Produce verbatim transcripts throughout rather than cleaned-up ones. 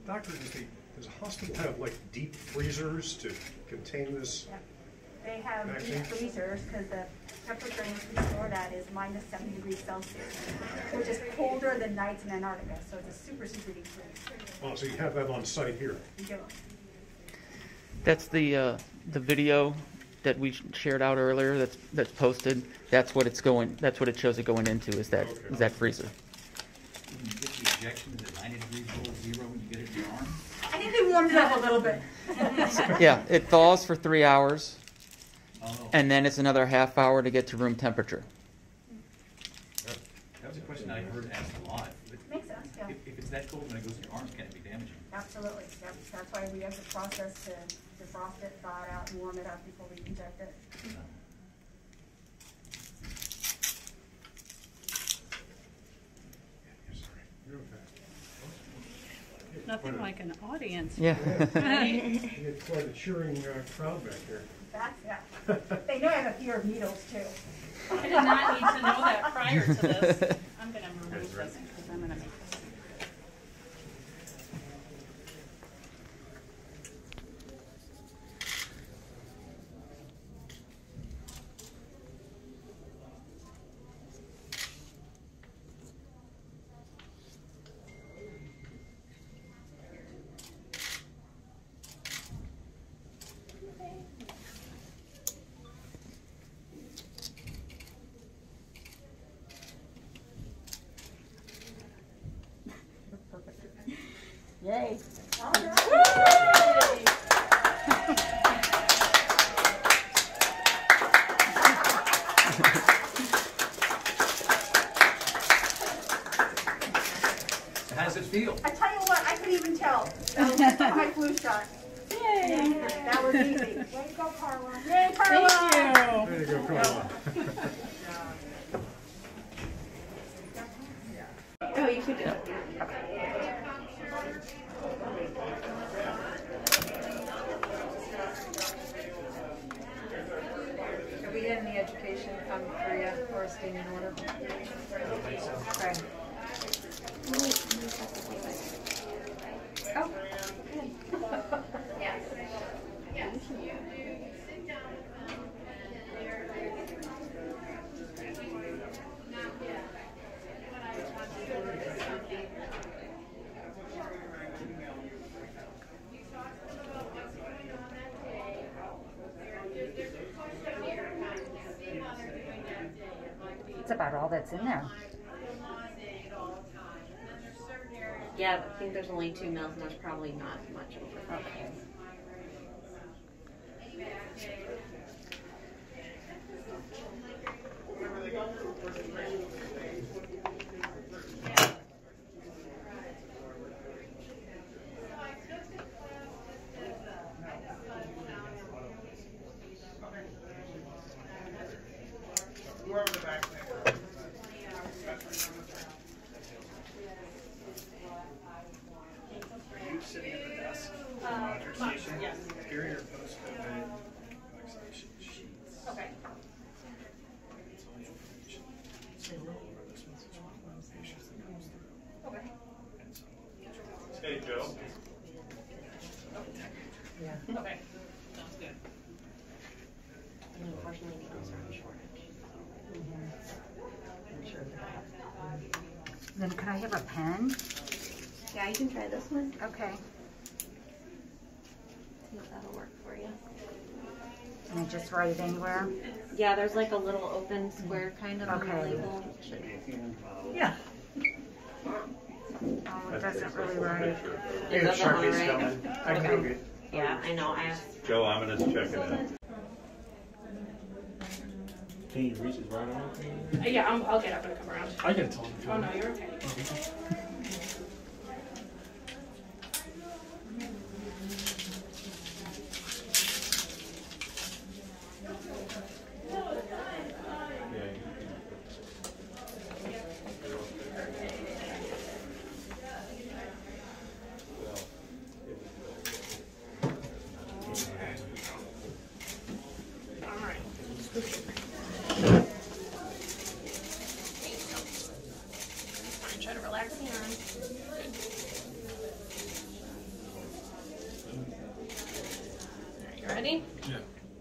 Doctor, does the, does the hospital have like deep freezers to contain this? Yep. They have vaccine? deep freezers because the temperature in which we store that is minus seven degrees Celsius, which is colder than nights in Antarctica. So it's a super, super deep freeze. Oh, so you have that on site here? We do. That's the uh, the video that we shared out earlier. That's that's posted. That's what it's going. That's what it shows it going into. Is that Okay. is that freezer? When you get the injection, is it ninety degrees below zero when you get it in your arm? I think they warmed it up a little bit. Yeah, it thaws for three hours, Oh. and then it's another half hour to get to room temperature. That was a question I heard asked a lot. If, Makes sense, yeah. if, if it's that cold when it goes in your arms, can it be damaging? Absolutely. Yep. That's why we have the process to defrost it, thaw it out, and warm it up before we inject it. Nothing like an audience. Yeah. You get quite a cheering uh, crowd back here. That's, yeah. They know I have a fear of needles, too. I did not need to know that prior to this. I'm going to remove this because I'm going to make this. Yay. How does it feel? I tell you what, I couldn't even tell. That was just my flu shot. Yay! That was easy. Way to go, Carla. Yay, Carla! Thank There you go, Carla. Oh, you should do it. Are we getting the education come through yet, or staying in order? Okay. Oh, good. Yes. Yes. That's about all that's in there. Yeah, I think there's only two mils and there's probably not much over. Okay. Are you sitting at the desk? Monitor station? Yes. Here are your post-COVID vaccination sheets. Okay. It's all the information. So over this one's each one of the patients that comes through. Okay. And so, hey, Joe. Yeah. Okay. Sounds good. And unfortunately, needles are in shortage. I'm sure that. Then could I have a pen? Yeah, you can try this one. Okay. See if that'll work for you. And I just write it anywhere? Yeah, there's like a little open square kind of on Okay. the label. Should Yeah. Oh, it doesn't really write. It doesn't Sharpie's alright. coming. I can go get. Yeah, I know. I asked. Joe, I'm gonna check it out. Can you reach his right arm? Uh, yeah, I'm, I'll get up and come around. I can tell him. Oh, no, you're okay. Try to relax the arm. Ready? Yeah.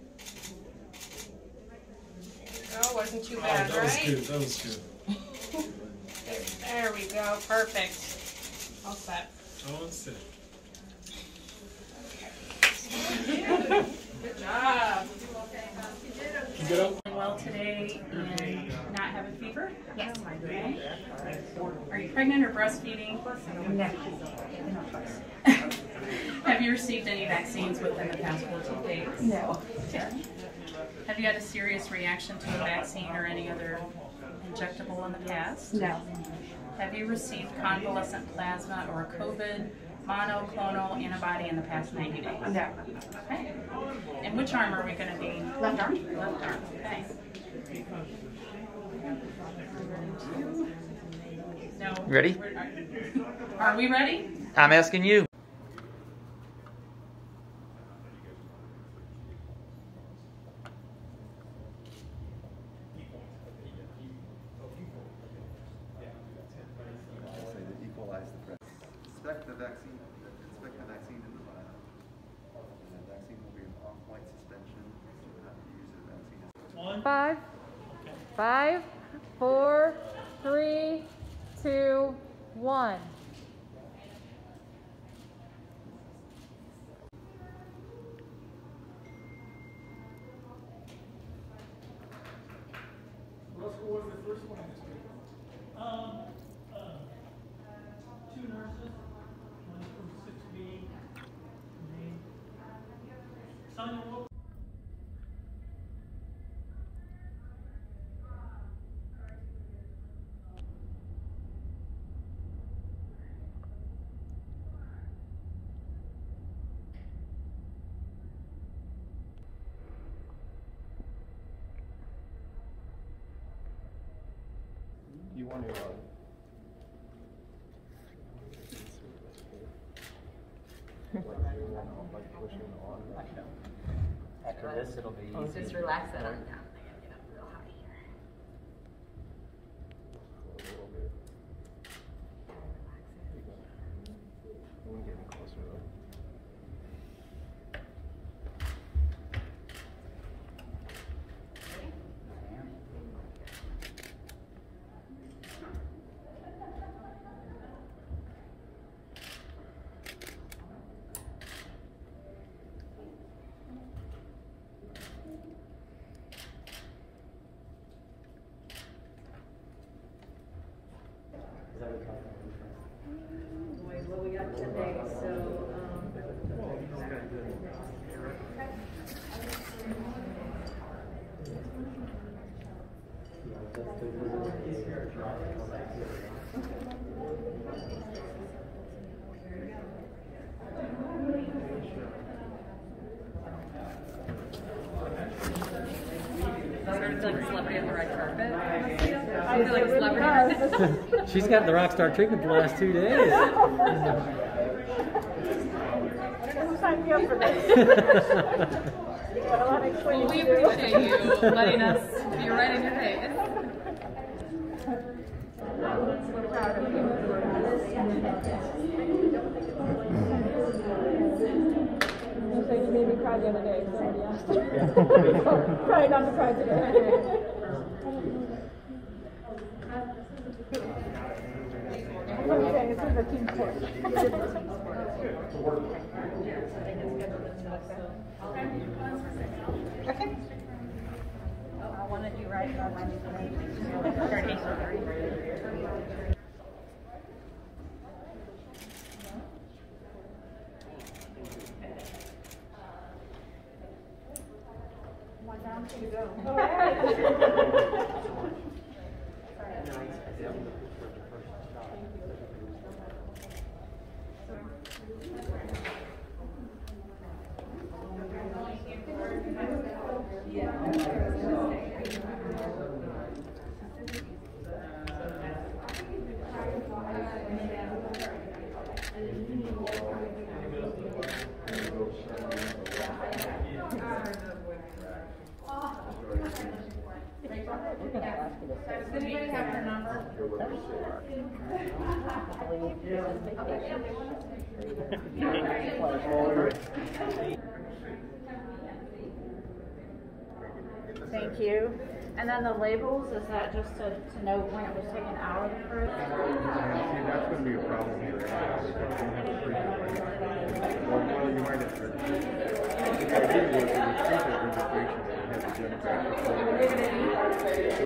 Oh, wasn't too Oh, bad, that was right? good. That was good. There, there we go. Perfect. All set. Oh, that's it. Good job. You get up? Well today and not have a fever? Yes. Okay. Are you pregnant or breastfeeding? No. Have you received any vaccines within the past fourteen days? No. Okay. Have you had a serious reaction to a vaccine or any other injectable in the past? No. Have you received convalescent plasma or a COVID monoclonal antibody in the past ninety days? No. Okay. And which arm are we going to be? Left arm. Left arm. Okay. No. Ready? Are, are we ready? I'm asking you. Inspect the vaccine, inspect the vaccine in the vial. The vaccine will be an off-white suspension. Do not use the vaccine. Five, five, four, three, two, one. What was the first one? Um, uh, two nurses, one from six B, name, Sonia Wilson. You want to, uh, like pushing on. After this, it'll be easy. Just relax that arm down. Get up real high here. A little bit. We're getting closer though. What we got today, so, um. Started to feel like a celebrity on the red carpet. I feel like a celebrity. She's got the rock star treatment the last two days. Well, we appreciate you letting us be right in your face. We're proud of you. So you made me cry the other day. Somebody asked. Try not to cry today. Okay, this is a team sport. Okay. I wanted you right on my One down, two to go. All right. Does anybody have her number? Thank you. And then the labels, is that just to, to note when it was taken out of the fruit? See, that's gonna be a problem here. Because you don't have a freezer, right? Well, well, you might have to. What you gotta do is, if you freeze that registration, you have to demographic.